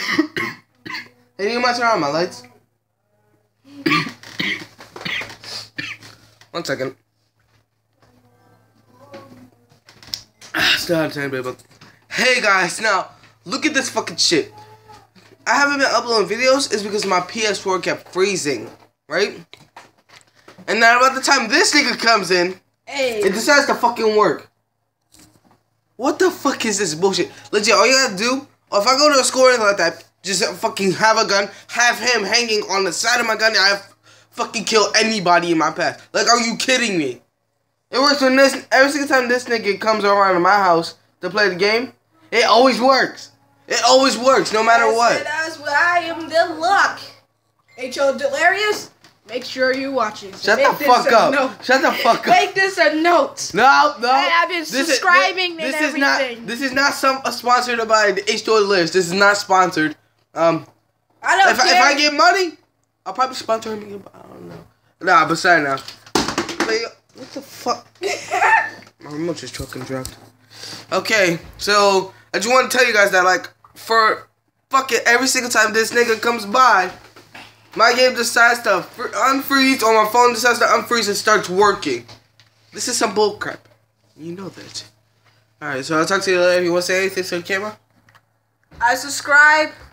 Hey, you might turn on my lights. 1 second. Still have time, baby. Hey guys, now look at this fucking shit. I haven't been uploading videos is because my PS4 kept freezing, right? And now about the time this nigga comes in, it decides to fucking work. What the fuck is this bullshit? Legit, all you gotta do, or if I go to a school or anything like that, just fucking have a gun, have him hanging on the side of my gun, and I fucking kill anybody in my path. Like, are you kidding me? It works when every single time this nigga comes around to my house to play the game, it always works. It always works, no matter what. That's why I am the luck. H.O. Delirious, make sure you're watching. So Shut the fuck up. Note. Shut the fuck up. Make this a note. No. I've been subscribing and everything. This is not sponsored by the H.O. Delirious. This is not sponsored. I don't if I get money, I'll probably sponsor him again, but I don't know. Nah, beside now. What the fuck? My remote just fucking dropped. Okay, so I just want to tell you guys that, like, for fucking every single time this nigga comes by, my game decides to unfreeze, or my phone decides to unfreeze and starts working. This is some bullcrap. You know that. Alright, so I'll talk to you later. You want to say anything to the camera? I subscribe.